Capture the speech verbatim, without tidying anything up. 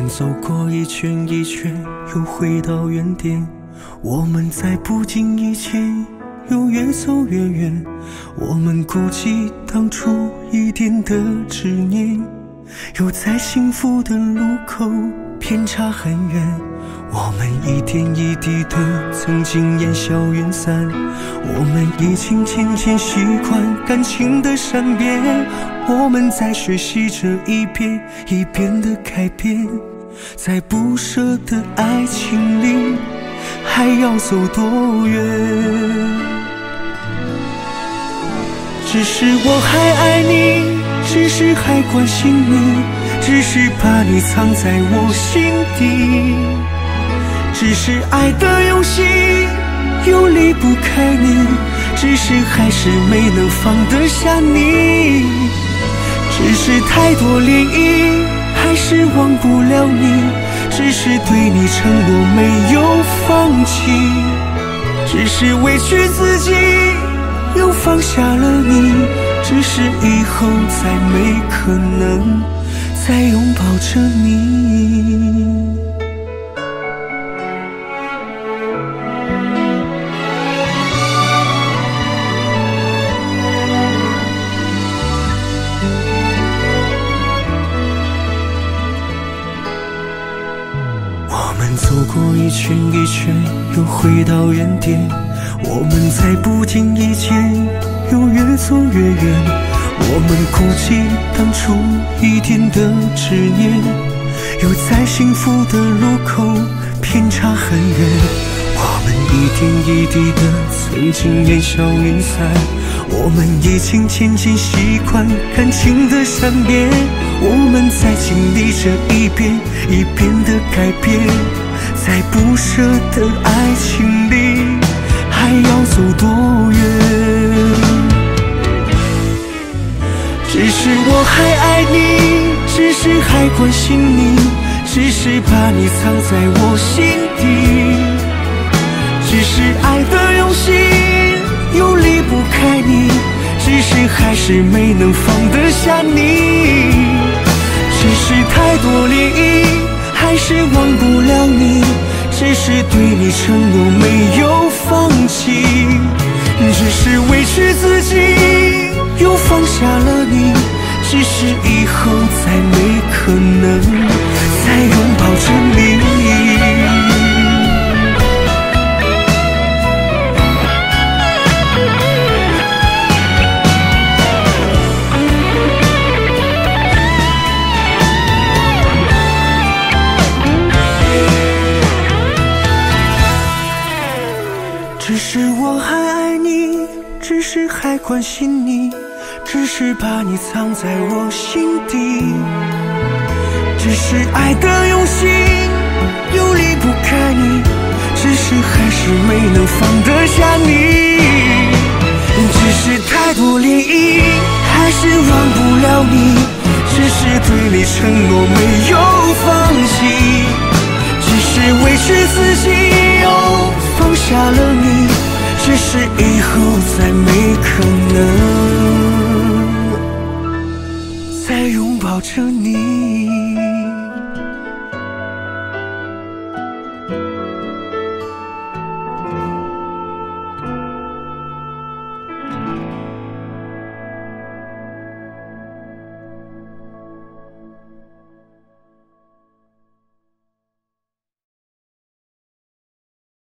们走过一圈一圈，又回到原点。我们在不经意间又越走越远，我们孤寂当初一点的执念，又在幸福的路口偏差很远。我们一点一滴的曾经烟消云散，我们已经渐渐习惯感情的善变。我们在学习着一遍一遍的改变，在不舍的爱情里还要走多远？只是我还爱你，只是还关心你，只是把你藏在我心底，只是爱的游戏又离不开你，只是还是没能放得下你，只是太多涟漪还是忘不了你，只是对你承诺没有放弃，只是委屈自己又放下了你，只是以后再没可能再拥抱着你。走过一圈一圈，又回到原点。我们在不经意间又越走越远。我们孤寂当初一点的执念，又在幸福的路口偏差很远。我们一点一滴的曾经烟消云散，我们已经渐渐习惯感情的善变。我们在经历着一遍一遍的改变，在不舍的爱情里还要走多远？只是我还爱你，只是还关心你，只是把你藏在我心底，只是爱的游戏又离不开你，只是还是没能放得下你，只是太多涟漪还是忘不了你，只是对你承诺没有放弃，只是委屈自己又放下了你，只是以后再没可能再拥抱着你。只是我还爱你，只是还关心你，只是把你藏在我心底，只是爱的游戏又离不开你，只是还是没能放得下你，只是太多涟漪还是忘不了你，只是对你承诺没有放弃，只是委屈自己又放下了你，只是以后再没可能再拥抱着你。